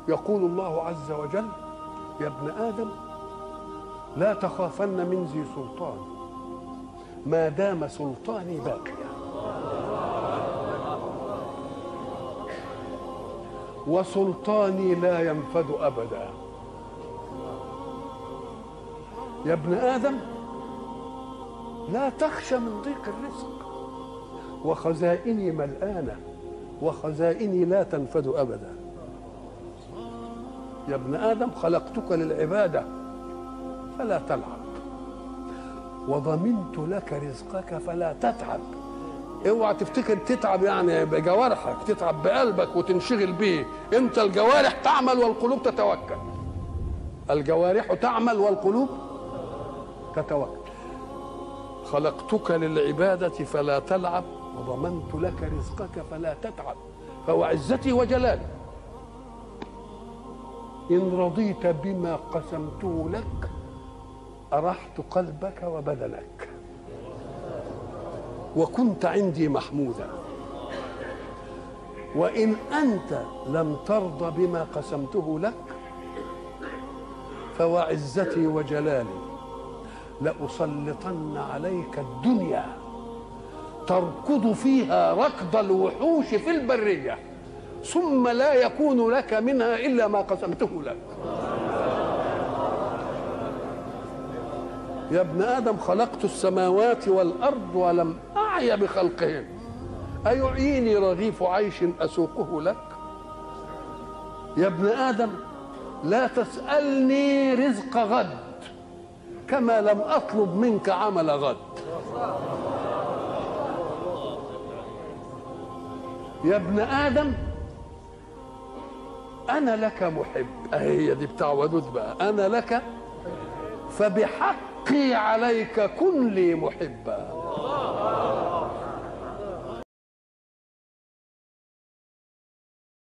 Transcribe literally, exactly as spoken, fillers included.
يقول الله عز وجل: يا ابن آدم لا تخافن من ذي سلطان ما دام سلطاني باقيا، وسلطاني لا ينفد أبدا. يا ابن آدم لا تخشى من ضيق الرزق، وخزائني ملآنة وخزائني لا تنفد أبدا. يا ابن آدم خلقتك للعبادة فلا تلعب، وضمنت لك رزقك فلا تتعب. اوعى تفتكر تتعب يعني بجوارحك، تتعب بقلبك وتنشغل بيه. انت الجوارح تعمل والقلوب تتوكل. الجوارح تعمل والقلوب تتوكل. خلقتك للعبادة فلا تلعب، وضمنت لك رزقك فلا تتعب. فهو عزتي وجلالي إن رضيت بما قسمته لك أرحت قلبك وبدنك، وكنت عندي محمودا. وإن أنت لم ترضى بما قسمته لك فوعزتي وجلالي لأسلطن عليك الدنيا تركض فيها ركض الوحوش في البرية، ثم لا يكون لك منها إلا ما قسمته لك. يا ابن آدم خلقت السماوات والأرض ولم أعي بخلقهن، أيعيني رغيف عيش أسوقه لك؟ يا ابن آدم لا تسألني رزق غد كما لم أطلب منك عمل غد. يا ابن آدم أنا لك محب، هي دي بتاع ودود بقى، أنا لك فبحقي عليك كن لي محبا.